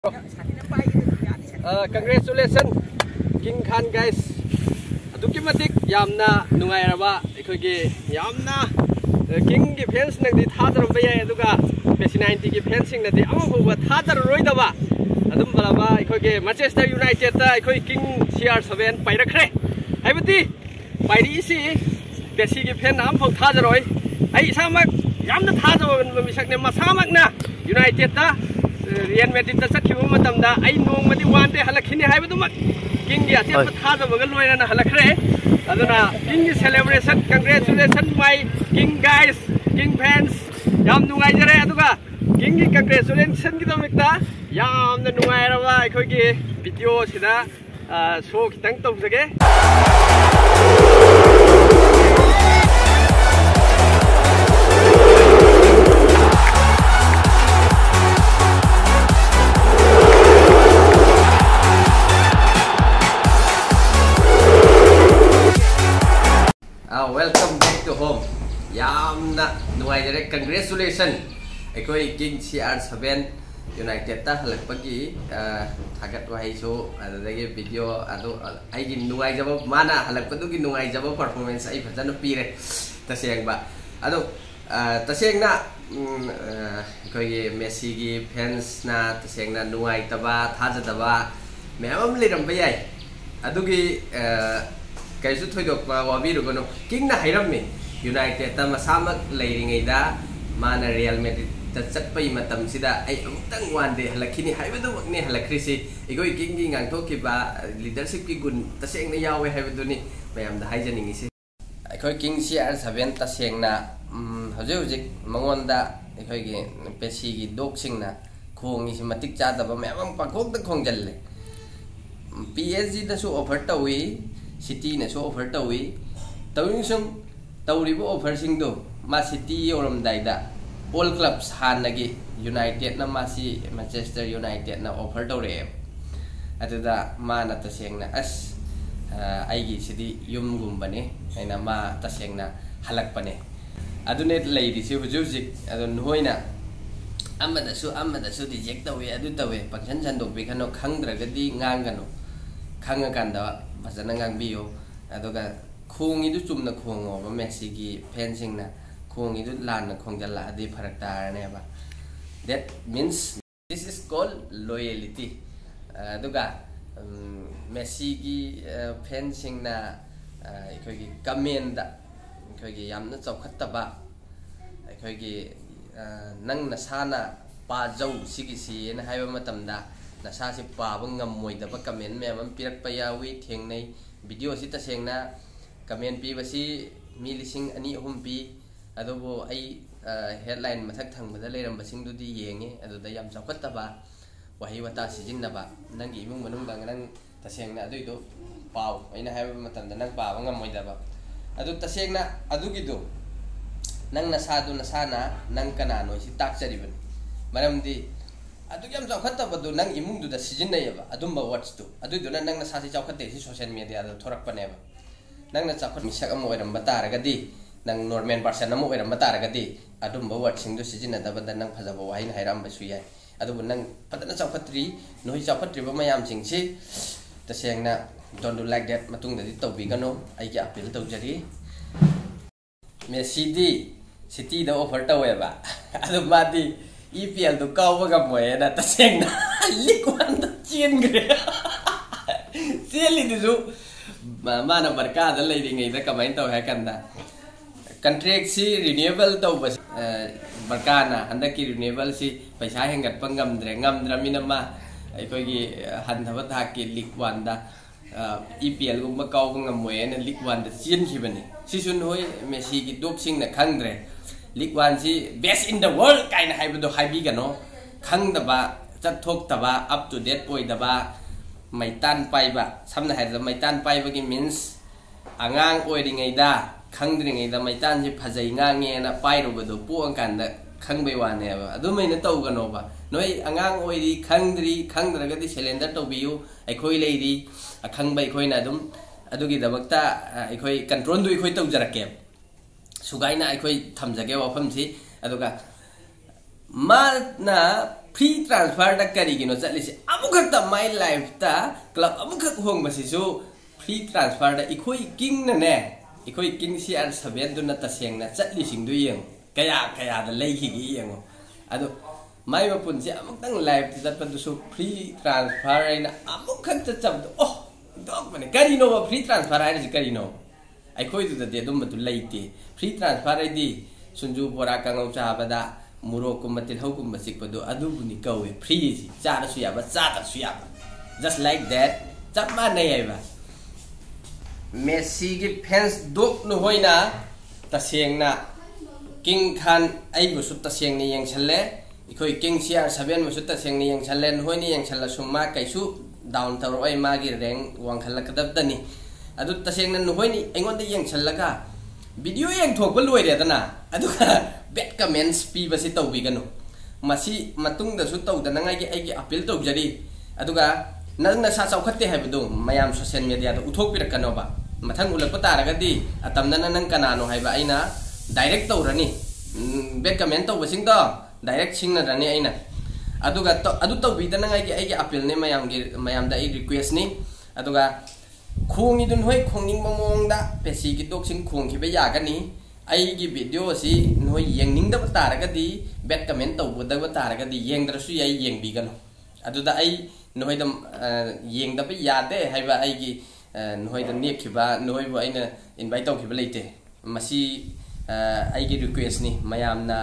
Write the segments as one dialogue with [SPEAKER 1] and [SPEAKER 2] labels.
[SPEAKER 1] Congratulations King Khan guys. Aduki matik yamna nungai raba ikhogi yamna King ki fans nang di thadar baya aduga PS90 ki fans sing na di amabu ba thadar roi daba adum balaba ikhogi Manchester United ta ikhoi King CR7 pairakre haibati pairi si Messi ki fan am phok thadar roi ai samak yamna thadar misak ne masamak na United ta Real Madrid ta sakhibu matamda ai nong madi wante halakhini haibadumak King gi ate patha bagal loina halakhre aduna King gi celebration congratulations my King guys King fans yam nungai jare aduga King gi congratulations gi domikta yam na nungai rawa akhoi gi video sida show khitang tawjage Welcome back to home. Yamna nuai jare congratulations. Ekoi King CR7 United ta halakpagi thagat wahai so adagi video adu ai gi nuai jaba mana halakpadu gi nuai jaba performance ai phajana pire taseng ba adu taseng na ekoi gi Messi gi fans na taseng na nuai taba thajadaba memam liram bayai adu gi Kaisu thoidok pa wabi rugono King na hairammi United ta masamak leiringaida mana Real Madrid ta chakpai matam sida ai amtang wande halakhini haibadu makni halakrisi igoi King gi ngangthoki ba leadership ki gun taseng na yawe haibaduni mayam da haijaningi si aikoi King CR7 taseng na hojik mangonda aikoi gi Messi gi doksing na khongi si matik cha da ba mayam pakok ta khongjalle PSG da su offer tawi City na so offer tawi tawing sung tawribo offer sing do ma City yoram daida all clubs hanagi United na masi Manchester United na offer tawre atuda ma na taseng na as aigi sidi yum gumbane aina ma taseng na halak pane adune lady si hujujik adun hoina amada su reject tawi adu tawi panchan chandok bi khano khangdragadi ngangano khangakanda Masana ngang bio aduga khong idu chumna khongo ba Messi gi fencing na khong idu lan na khongjala adi pharak tar ne ba that means this is called loyalty aduga Messi gi fencing na ikoi gi comment da ikoi gi yamna chawkhatta ba ikoi gi nang na sana pa jau sigi si na haiba matamda nasa si pabang ngamoy dapat comment memang pirak payawi thengnai video si taseng na comment pi basi milising ani humpi adobo ai headline mathak thang bada leiram basing du di yengi adoda yam chawkhatta ba wahi wata sijin na ba nang imung manung dang nang taseng na adu itu paw aina haiba matam da nang pabang ngamoy daba adu taseng na adu gido nang nasa du nasana nang kanano si takchariban maram di Adu yam chawkhatta badu nang imung du da season nay ba adumba watch tu adu du nang na sasi chawkhatte si social media da thorak pane ba nang na chawkhat misak am oiram batara gadi nang normal person am oiram batara gadi adumba watching du season da ba nang phajaba wahin hairam ba su yai adu nang padana chawkhatri noi chawkhatri ba mayam sing si taseng na don't do like that matung da di tawbi gano ai ki appeal tawjari Messi di City da offer tawe ba adu madi EPL tu kau apa moe na taseng na likuan tu cien gre seli tu su mana Barca dah lagi ngai dah kamain tahu kan dah kontrak si renewable tahu bas Barca na anda ki renewable si paisa hengat penggam drami nama ikoi ki hantabat haki likuan dah EPL gumba kau penggam moe na likuan dah cien si bani si sun hoi Messi ki doksing na kang dre League One si best in the world kaina haibado haibi gano khang daba chathok taba up to date poi daba maitan pai ba samna haida maitan pai ba gi means angang oiringai da khangdringai da maitan ji phajai ngange na pai ro bado pu angkan da khangbai wane ba adumai na tau gano ba noi angang oiri khangdraga di cylinder to biu ai khoi leidi akhangbai khoi na dum adugi dabakta ai khoi control du khoi tau jarake Sugai na aikoi thamjage wafam si aduga ma na free transfer दा करिगिनो चलिसे अमुखत माय life ता club अमुखत होंगबसिसु free transfer दा इखोई किंग ने इखोई किंग CR7 दुना तसेंगना चलिसिंग दु यंग कया कया दा लेखिगी यंगो अदो माय मपुनसे अमुक्तंग लाइफ चतपदुसु फ्री ट्रांसफर आइना अमुखत चबदो ओ डॉग मने करिनो फ्री ट्रांसफर आइना करिनो अखोई दुदा दे दुम बतु लेते फ्री ट्रांसफर आइदी सुंजू बोरा कांगौ चाबदा मुरो कुम्बा तिलहौ कुम्बा सिकपदो अदुबुनी कौवे फ्री जी चारसु याबा चातसु याबा जस्ट लाइक दैट चप मानै आइबा मेसी की फैंस दोक न होइना तसेंगना किंग खान आइबुसु तसेंगनि यंगछले इखोई किंग CR7 मुसु तसेंगनि यंगछले होइनि यंगछला सुमा कैसु डाउन तौरoi मागी रैंक वांखलकदबदनी अदु तसेंगना नहोइनि एंगोंदा यंगछलका वीडियो यंगथोकबा लोइरेदना अदुगा बैड कमेंट्स पीबसे तौबिगनो मसी मतुंगदसु तौदनंगाई आइगी अपील तौजरी अदुगा नंगना सा चौखते हाइबदो मयाम सोशल मीडिया दा उथोकपिरकनोबा मथंग उलकपा तारगदी अतमदना नंग कनानो हाइबा आइना डायरेक्ट तौरनी बैड कमेंट तौबसिंगदो डायरेक्ट सिंगनरनी आइना अदुगा अदु तौबिदनंगाई आइगी अपील ने मयामदा आई रिक्वेस्ट नि अदुगा खोंगी दुन होय खोंगिंग ममोंगदा पेसी की टोक्सिंग खोंखिबा यागनी आइगी वीडियो असि नोय येंगनिंगदब तारगदी बैड कमेंट तौबदब तारगदी येंगद्रसु याई येंगबिगनो अदुदा आई नोयदम येंगदब यादे हाइबा आइगी नोयदम नेखिबा नोयबो आइना इनवाइट तौखिबा लेते मसी आइगी रिक्वेस्ट नि मयामना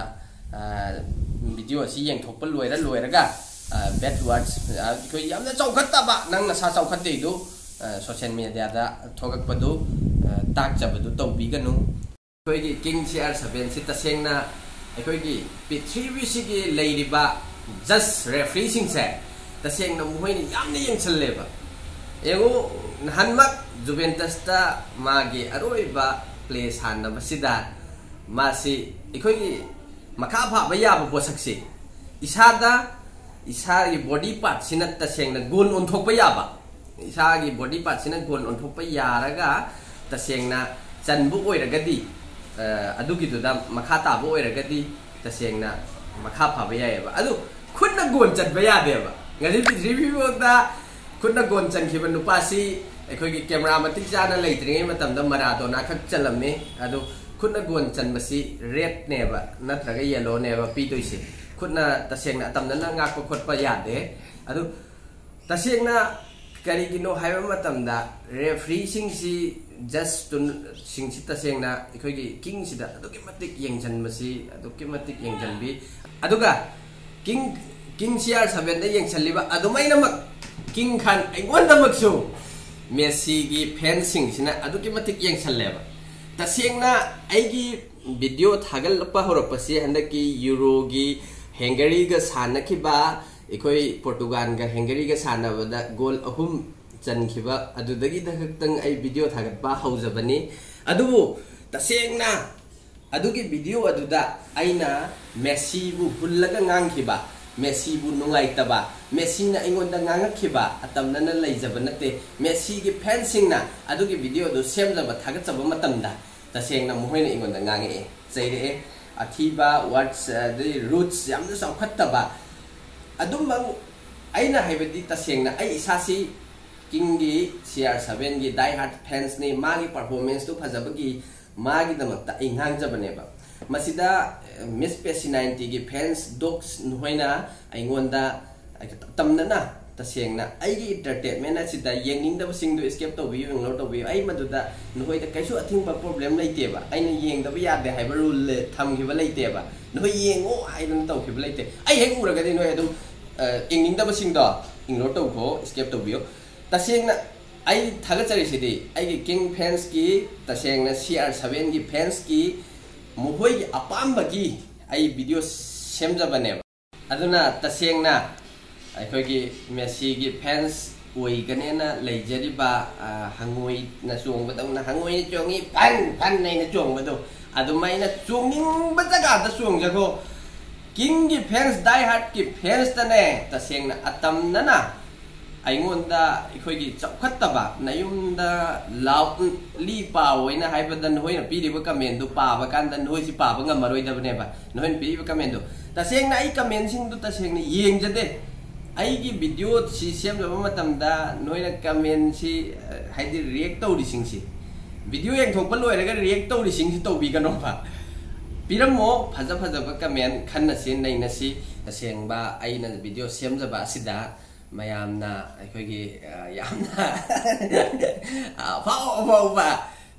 [SPEAKER 1] वीडियो असि येंगथोकपा लोयरगा बैड वर्ड्स कोई यामना चौखत्तबा नंगना सा चौखत्तेदो सोशल मीडिया दा थोगकपदो ताकजबदो तौबिगनो कोई किंग CR7 से तसेंगना अखोई पृथ्वी सिगी लेरिबा जस्ट रेफरी सिंगसे तसेंगना मुहोइनि यामने यंगछलेबा एगो नहनमक जुवेंटस ता मागे अरोइबा प्ले सानबसिदा मासी अखोई मखा फाबा याबा पोसकसे इसादा इसागी बॉडी पार्ट सिना तसेंगना गोल ओंथोकपा याबा इसागी बॉडी पार्ट सिना गोल ओंथोकपा यारगा तसेंगना चनबु ओइरगदी अदुगिदुदा मखा ताबो ओइरगदी तसेंगना मखा फाबा यायबा अदु खुन्ना गोल चनबा यादेबा ngadi रिव्यू दा खुन्ना गोल चनखिबा नुपासी अखोगी कैमरा मतिक जाना लेत्रिङै मतमदा मराडोना खक चलमने अदु खुन्ना गोल चनबसी रेड नेबा नत्रगा येलो नेबा पीदोइसे खुन्ना तसेंगना तमदना ngakpa khotpa yade अदु तसेंगना करिगिनो हाइबा मतमदा रेफरी सिंगसी जस्ट तुन सिंगसी तसेंगना इखोगी किंग सिदा अदुकी मतिक येंगजनबसी अदुकी मतिक येंगजनबी अदुगा किंग CR7 दा येंगछलिबा अदुमैनमक किंग खान आइगोंदमकसु मेसी की फैन सिंगसिना अदुकी मतिक येंगछलेबा तसेंगना आइगी वीडियो थागलपा होरपसी हंदकी यूरोगी हेंगरीगा सानखिबा इखोई पोर्तुगाल का हेंगरी का सानबदा गोल अहुम चनखिबा अदुदगी दखतंग आई वीडियो थागतपा हौजबनी अदुबु तसेंगना अदुगी वीडियो अदुदा आइना मेसी बु हुल्लगा nganखिबा मेसी बु नुंगाइतबा मेसी ना इंगोंदा nganगखिबा अतमनना लैजबा नते मेसी की फैन सिंगना अदुगी वीडियो दु सेमजबा थागतबा मतमदा तसेंगना मोहैना इंगोंदा nganगे चैरे अथीबा वर्ड्स द रूट्स यामना सौखत्तबा अदुमंग आइना हाइबदी तसेंगना आई इसासी किंगी CR7 की डाई हार्ड फैंस ने मागी परफॉर्मेंस तो फजबगी मागी दमकता इंगांजबनेबा मसिदा मिस पेसी 90 की फैंस डॉग्स नहोइना आइगोंदा तमनना तसेंगना आइगी एंटरटेनमेंट असिदा येंगिंगदब सिंगदो एस्केप तौबियो इंग्लोर तौबियो आई मदुदा नहोइदा कैसु अथिंगबा प्रॉब्लम लैतेबा आइना येंगदब यादे हाइबा रूल थमगिबा लैतेबा नहोइ येंगो हाइदन तौखिबा लैते आई हेक उरगदि नहोइ अदुम इंगिंगदब सिंगदो इंग्लोर तौखो एस्केप तौबियो तसेंगना आई थागचरिसिदि आइगी किंग फैंस की तसेंगना CR7 की फैंस की मुहोइ अपाम्बगी आई वीडियो सेमजबनेबा अदुना तसेंगना अखोगी मेसी की फैंस ओइगनेना लेजरिबा हंगोई न चोंगबदौना हंगोई चोंगी फन फन नैना चोंगबदो अदुमाइना चोंगिंगबा जगादा चोंगजगो किंग की फैंस डाई हार्ड की फैंस तने तसेंगना अतमनना ꯑꯩꯉꯣꯟꯗ ꯑꯩꯈꯣꯏꯒꯤ ꯆꯥꯎꯈꯠꯇꯕ ꯅꯌꯨꯝꯗ ꯂꯤ ꯄꯥꯎꯅ ꯍꯥꯏꯕꯗ ꯅꯣꯏꯅ ꯄꯤꯔꯤꯕ ꯀꯃꯦꯟꯗꯨ ꯄꯥꯕ ꯀꯥꯟꯗ ꯅꯣꯏꯁꯤ ꯄꯥꯕ ꯉꯝꯃꯔꯣꯏꯗꯕꯅꯦꯕ ꯅꯣꯏꯅ ꯄꯤꯔꯤꯕ ꯀꯃꯦꯟꯗꯨ ꯇꯁꯦꯡꯅ ꯑꯩ ꯀꯃꯦꯟꯁꯤꯡꯗꯨ ꯇꯁꯦꯡꯅ ꯌꯦꯡꯖꯗꯦ ꯑꯩꯒꯤ ꯚꯤꯗꯤꯑꯣ ꯁꯤ ꯁꯦꯝꯖꯕ ꯃꯇꯝꯗ ꯅꯣꯏꯅ ꯀꯃꯦꯟꯁꯤ ꯍꯥꯏꯗꯤ ꯔꯤꯑꯦꯛ ꯇꯧꯔꯤꯁꯤꯡꯁꯤ ꯚꯤꯗꯤꯑꯣ ꯌꯦꯡꯊꯣꯛꯄ ꯂꯣꯏꯔꯒ ꯔꯤꯑꯦꯛ ꯇꯧꯔꯤꯁꯤꯡꯁꯤ ꯇꯧꯕꯤꯒꯅꯣꯕ ꯄꯤꯔꯝꯃꯣ ꯐꯖꯕ ꯀꯃꯦꯟ ꯈꯟꯅꯁꯤ ꯅꯩꯅꯁꯤ ꯇꯁꯦꯡꯕ ꯑꯩꯅ ꯚꯤꯗꯤꯑꯣ ꯁꯦꯝꯖꯕ ꯑꯁꯤꯗ mayamna ꯑꯩꯈꯣꯏꯒꯤ ꯌꯥꯝꯅ ꯑꯐꯥꯎꯕ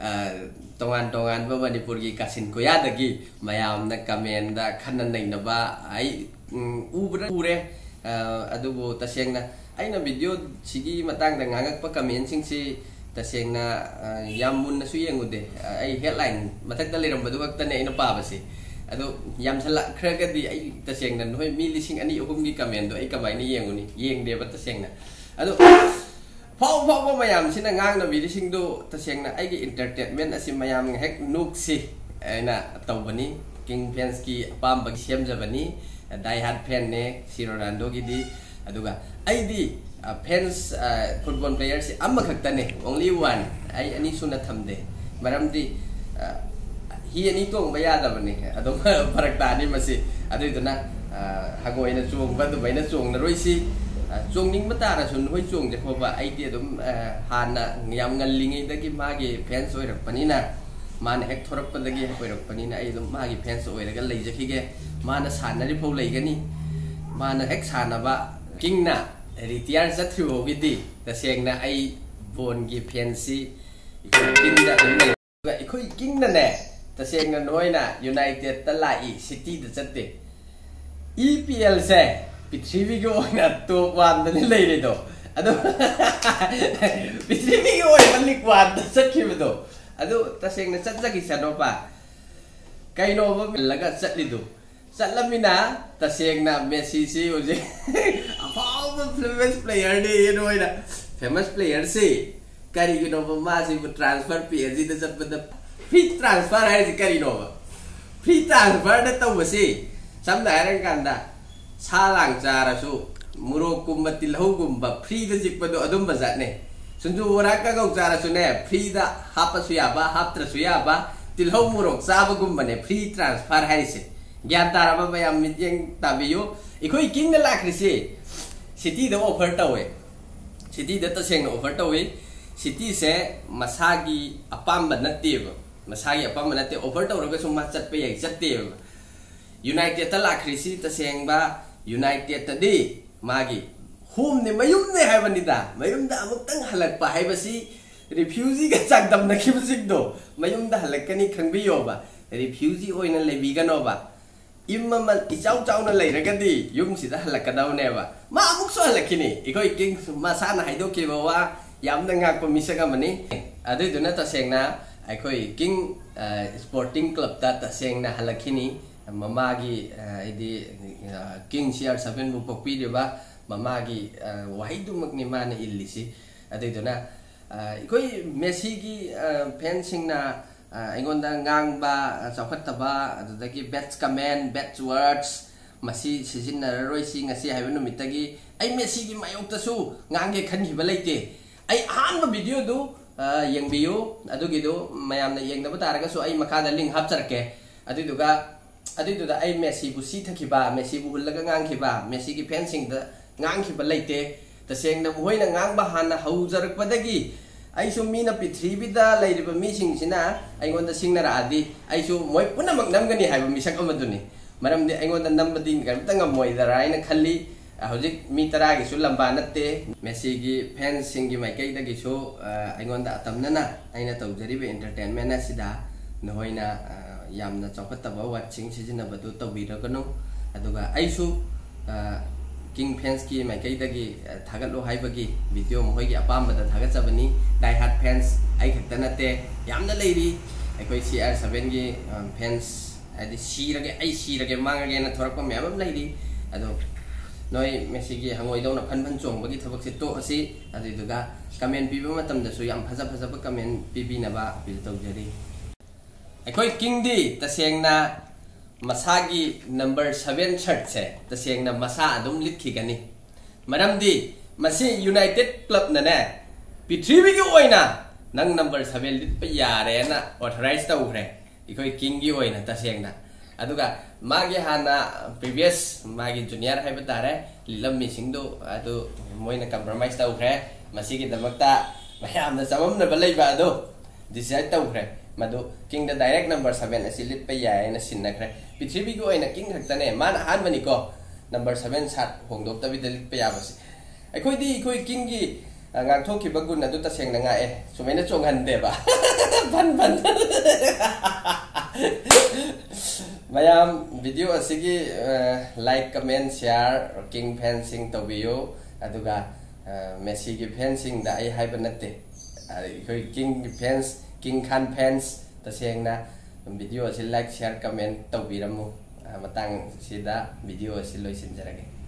[SPEAKER 1] ꯇꯣꯉꯥꯟꯕ ꯃꯅꯤꯄꯨꯔꯒꯤ ꯀꯥꯁꯤꯟ ꯀꯣꯌꯥꯗꯒꯤ ꯃꯌꯥꯝꯅ ꯀꯃꯦꯟꯗ ꯈꯟꯅ ꯅꯩꯅꯕ ꯑꯩ ꯎꯔꯦ ꯑꯗꯨꯕꯨ ꯇꯁꯦꯡꯅ ꯑꯩꯅ ꯚꯤꯗꯤꯑꯣ ꯁꯤꯒꯤ ꯃꯇꯥꯡꯗ ꯉꯥꯡꯉꯛꯄ ꯀꯃꯦꯟꯁꯤꯡꯁꯤ ꯇꯁꯦꯡꯅ ꯌꯥꯝ ꯃꯨꯟꯅꯁꯨ ꯌꯦꯡꯉꯨꯗꯦ ꯑꯩ ꯍꯦꯗꯂꯥꯏꯟ ꯃꯊꯛꯇ ꯂꯩꯔꯝꯕꯗꯨ ꯈꯛꯇꯅꯦ ꯑꯩꯅ ꯄꯥꯕꯁꯤ ꯑꯗꯣ ꯌꯥꯝꯁꯜꯂꯛꯈ꯭ꯔꯒꯗꯤ ꯑꯩ ꯇꯁꯦꯡꯅ ꯅꯣꯏ ꯃꯤ 2,000-3,000ꯒꯤ ꯀꯃꯦꯟꯗꯣ ꯑꯩ ꯀꯃꯥꯏꯅ ꯌꯦꯡꯉꯨꯅꯤ ꯌꯦꯡꯗꯦꯕ ꯇꯁꯦꯡꯅ ꯑꯗꯣ ꯐꯥꯎꯕ ꯃꯌꯥꯝꯁꯤꯅ ꯉꯥꯡꯅꯕꯤꯔꯤꯁꯤꯡꯗꯣ ꯇꯁꯦꯡꯅ ꯑꯩꯒꯤ entertainment ꯑꯁꯤ ꯃꯌꯥꯝ ꯍꯦꯛ ꯅꯨꯛꯁꯤ ꯑꯩꯅ ꯇꯧꯕꯅꯤ king fans ki apambagi semjabani die hard fan ne si Ronaldo gidi aduga aidi fans football players amma khaktane only one ai ani suna thamde maramdi hi ani tong bayadabani adum parakta ni masi aduduna hagoina chungba dubaina chungna roisi chungning matara sun hoi chung je khoba aidi adum hana yam ngallingi dagi magi fans oirakpanina man hek thorakpadagi oirakpanina ai dum magi fans oiraga leijakhige mana sanari phau leigani mana hek sanaba kingna retire sathibo gidi tasengna ai bongi fansi kingda dum ikoi kingna ne tasengna noina united ta lai city da chatte EPL se Pitrivi ko na to wanda ni leire do ado Pitrivi ko ay malikwan ta sakhibo do ado tasengna chatsaki sano pa kaino ba laga chatlido chatlamina tasengna Messi si uje apaw famous player ni noina famous player si kari gino ba ma si transfer PSG da chatbada free transfer hai si kari no ba free transfer da taw si samda haran kanda salang jarasu murok kumba tilhau kumba free da jikpado adum bazat ne sunju waraka gau jarasu ne free da hapasu ya ba haptrasu ya ba tilhau murok saba kumba ne free transfer hai se gyan taraba bayam mityeng tabiyo ikoi king na lakri se city da offer tawe city da taseng na offer tawe city se masagi apamba natteba masagi apamba natte offer tawraga summa chatpe yai chatteba United ta lakri si taseng ba United ta di magi hum ne mayum ne haibanida mayum da amuktang halakpa haibasi refugee ga chagdam na khibsik do mayum da halakani khangbiyo ba refugee oina lebigano ba imma ichau chau na leiragadi yum sida halakadaw ne ba ma amuk so halakini ikoi king ma sana haido ke ba wa yamna ngak pa misaga mani adu duna tasengna aikoi king sporting club ta tasengna halakini mamagi idi king CR7 bu pokpi de ba mamagi waidu magni mana illisi adiduna ikoi Messi gi fencing na aingonda ngang ba chawkhatta ba adagi bets comment bets words masi sijin na roisi ngasi haibanu mitagi ai Messi gi mayokta su ngange khanhi ba leite ai han ba video du yengbiyo adugi du mayamna yengda ba taraga su ai makada link hapcharke adiduga aduda ai Messi bu si thakiba Messi bu hulaga ngangkhiba Messi gi fencing da ngangkhiba leite tasengna hoina ngangba hana haujarakpadagi ai su mina Pitrivi da leiriba mi singsina aingonda singnara adi ai su moi punamak namgani haiba misak amaduni maramdi aingonda nambadi garta ngamoi dara aina khalli hojik mi tara gi su lamba natte Messi gi fencing gi maikai da gi su aingonda atamnana aina tawjariba entertainment asida noina yamna chawkhattaba watching sijinabadu tawbiraganu aduga aisu king fans ki maikai dagi thagatlo haibagi video mohoi gi apamba da thagatchabani die hard fans ai khakta nate yamna leiri aikoi CR7 gi fans adi sirage ai sirage mangage na thorakpa meyam leiri ado noi Messi gi hangoi dawna phan chongbagi thabak se to asi adiduga comment piba matam da su yam phaja ba comment pibina ba appeal tawjari aikoi king di tasengna masagi number 7 shirt se tasengna masa adum litkigani maramdi masi United Club na ne Prithvi gi oina nang number 7 lit pa yare na authorize tawre ikoi king gi oina ta sengna aduga magi hana previous magi junior hai batare lilam mi singdo adu moina compromise tawre masi gi damakta mayam na samam na balai ba adu decide tawre madu king da direct number 7 asilit pa yare na sinakre Prithvi gi oina king haktane man han bani ko number 7 sat hongdok tabi dalit pa yabasi aikoi di ikoi king gi ngang thok ki bagun adu ta seng na nga sumaina chonghan de ba ban mayam video asigi like comment share king fencing tawiyo aduga Messi gi fencing da ai haiba natte ikoi king fans king khan fans ta seng na video asi like share comment tawiramu matang sida video asi loisin jarage